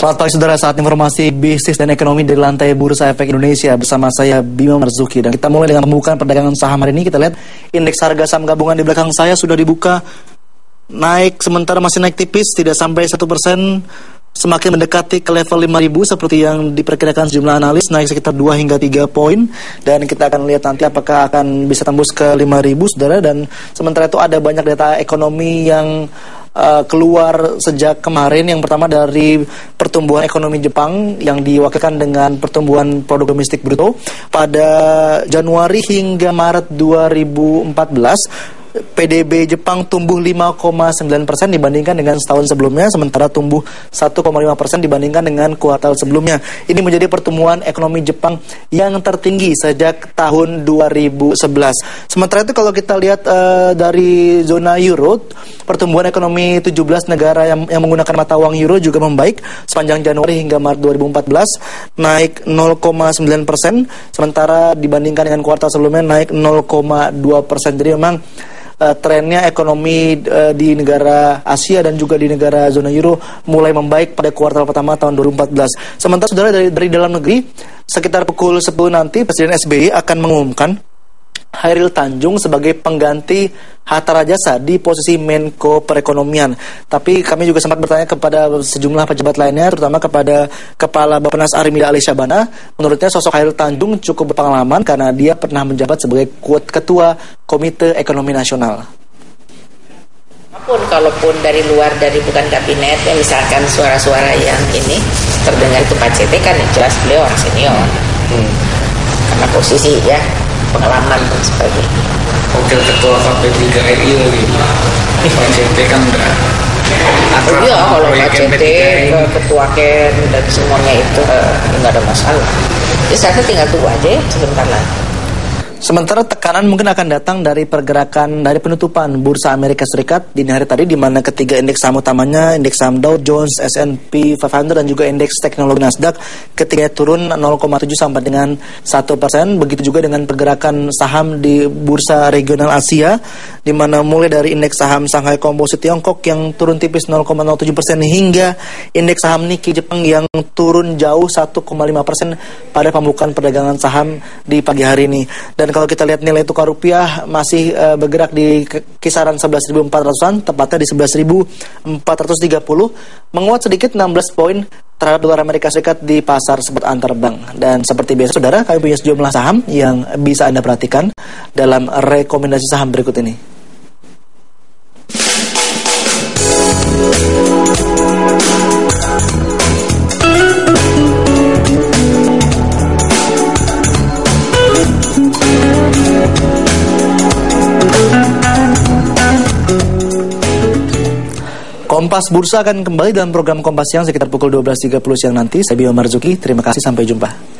Selamat pagi saudara, saat informasi bisnis dan ekonomi dari lantai Bursa Efek Indonesia bersama saya Bima Marzuki. Dan kita mulai dengan pembukaan perdagangan saham hari ini. Kita lihat indeks harga saham gabungan di belakang saya sudah dibuka naik, sementara masih naik tipis, tidak sampai 1%, semakin mendekati ke level 5.000 seperti yang diperkirakan sejumlah analis, naik sekitar 2 hingga 3 poin. Dan kita akan lihat nanti apakah akan bisa tembus ke 5.000 saudara. Dan sementara itu ada banyak data ekonomi yang keluar sejak kemarin. Yang pertama dari pertumbuhan ekonomi Jepang yang diwakilkan dengan pertumbuhan produk domestik bruto pada Januari hingga Maret 2014. PDB Jepang tumbuh 5,9% dibandingkan dengan setahun sebelumnya, sementara tumbuh 1,5% dibandingkan dengan kuartal sebelumnya. Ini menjadi pertumbuhan ekonomi Jepang yang tertinggi sejak tahun 2011. Sementara itu kalau kita lihat dari zona euro, pertumbuhan ekonomi 17 negara yang menggunakan mata uang euro juga membaik sepanjang Januari hingga Maret 2014, naik 0,9%, sementara dibandingkan dengan kuartal sebelumnya naik 0,2%. Jadi memang trennya ekonomi di negara Asia dan juga di negara zona euro mulai membaik pada kuartal pertama tahun 2014. Sementara saudara dari dalam negeri, sekitar pukul 10 nanti Presiden SBY akan mengumumkan Hairil Tanjung sebagai pengganti Hatta Rajasa di posisi Menko Perekonomian. Tapi kami juga sempat bertanya kepada sejumlah pejabat lainnya, terutama kepada Kepala Bappenas Armida Ali Syabana. Menurutnya sosok Hairil Tanjung cukup berpengalaman karena dia pernah menjabat sebagai Ketua Komite Ekonomi Nasional. Kalaupun dari luar, dari bukan kabinet, ya misalkan suara-suara yang ini terdengar itu Pak CT, kan jelas beliau orang senior. Karena posisi ya, pengalaman dan sebagainya. Wakil Ketua KP3 RI lagi, Pak CT kan udah akrab. Iya, kalau Pak CT ke Ketua Ken dan semuanya itu nggak ada masalah. Jadi saya tinggal tunggu aja sebentar lagi. Sementara tekanan mungkin akan datang dari pergerakan dari penutupan Bursa Amerika Serikat dini hari tadi, di mana ketiga indeks saham utamanya, indeks saham Dow Jones, S&P 500 dan juga indeks teknologi Nasdaq, ketiganya turun 0,7 sampai dengan 1%. Begitu juga dengan pergerakan saham di Bursa Regional Asia, di mana mulai dari indeks saham Shanghai Composite Tiongkok yang turun tipis 0,07% hingga indeks saham Nikkei Jepang yang turun jauh 1,5% pada pembukaan perdagangan saham di pagi hari ini. Dan kalau kita lihat nilai tukar rupiah masih bergerak di kisaran 11.400-an, tepatnya di 11.430, menguat sedikit 16 poin terhadap dolar Amerika Serikat di pasar spot antar bank. Dan seperti biasa saudara, kami punya sejumlah saham yang bisa Anda perhatikan dalam rekomendasi saham berikut ini. Kompas Bursa akan kembali dalam program Kompas Siang sekitar pukul 12.30 siang nanti. Saya Bima Marzuki, terima kasih, sampai jumpa.